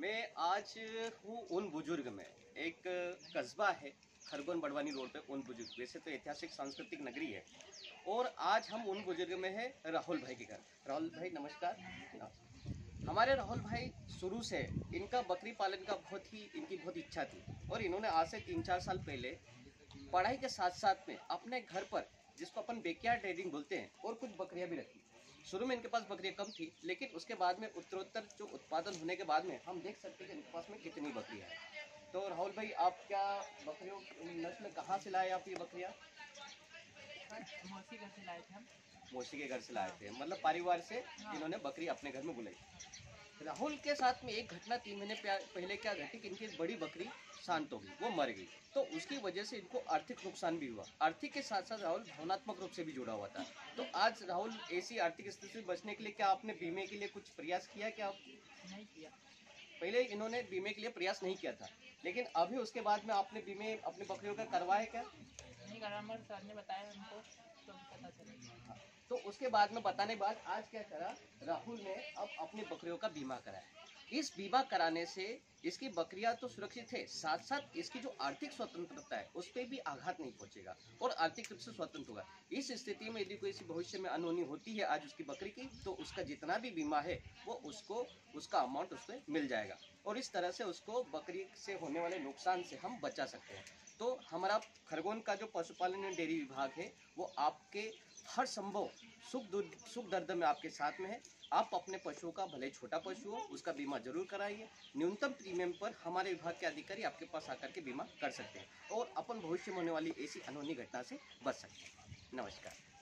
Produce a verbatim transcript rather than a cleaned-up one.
मैं आज हूँ उन बुजुर्ग में। एक कस्बा है खरगोन बड़वानी रोड पे उन बुजुर्ग, वैसे तो ऐतिहासिक सांस्कृतिक नगरी है। और आज हम उन बुजुर्ग में है राहुल भाई के घर। राहुल भाई नमस्कार। हमारे राहुल भाई शुरू से इनका बकरी पालन का बहुत ही इनकी बहुत इच्छा थी और इन्होंने आज से तीन चार साल पहले पढ़ाई के साथ साथ में अपने घर पर, जिसको अपन बेकयार्ड ट्रेडिंग बोलते हैं, और कुछ बकरियां भी रखी। शुरू में इनके पास बकरियां कम थी, लेकिन उसके बाद में उत्तरोत्तर जो उत्पादन होने के बाद में हम देख सकते हैं कि इनके पास में कितनी बकरियां हैं। तो राहुल भाई, आप क्या बकरियों नस्ल कहाँ से लाए आप ये बकरियां? मौसी घर से लाए थे हम। मौसी के घर से लाए थे, मतलब परिवार से इन्होंने बकरी अपने घर में बुलाई। राहुल के साथ में एक घटना तीन महीने पहले क्या घटी कि इनकी बड़ी बकरी शांत हो गई, वो मर गई। तो उसकी वजह से इनको आर्थिक नुकसान भी हुआ। आर्थिक के साथ साथ राहुल भावनात्मक रूप से भी जुड़ा हुआ था। तो आज राहुल ऐसी आर्थिक स्थिति से बचने के लिए क्या आपने बीमे के लिए कुछ प्रयास किया? क्या आप नहीं किया? पहले इन्होंने बीमे के लिए प्रयास नहीं किया था, लेकिन अभी उसके बाद में आपने बीमे अपनी बकरियों का करवाया क्या? नहीं करा, मगर सर ने बताया हमको तो पता चला। तो उसके बाद में बताने के बाद आज क्या करा, राहुल ने अब अपनी बकरियों का बीमा कराया। इस बीमा कराने से इसकी बकरियां तो सुरक्षित है, साथ साथ इसकी जो आर्थिक स्वतंत्रता है उस पर भी आघात नहीं पहुंचेगा और आर्थिक रूप से स्वतंत्र होगा। इस स्थिति में यदि कोई भविष्य में अनहोनी होती है आज उसकी बकरी की, तो उसका जितना भी बीमा है वो उसको उसका अमाउंट उससे मिल जाएगा और इस तरह से उसको बकरी से होने वाले नुकसान से हम बचा सकते हैं। तो हमारा खरगोन का जो पशुपालन एवं डेयरी विभाग है वो आपके हर संभव सुख सुख दर्द में आपके साथ में है। आप अपने पशुओं का, भले छोटा पशु हो, उसका बीमा जरूर कराइए। न्यूनतम प्रीमियम पर हमारे विभाग के अधिकारी आपके पास आकर के बीमा कर सकते हैं और अपन भविष्य में होने वाली ऐसी अनहोनी घटना से बच सकते हैं। नमस्कार।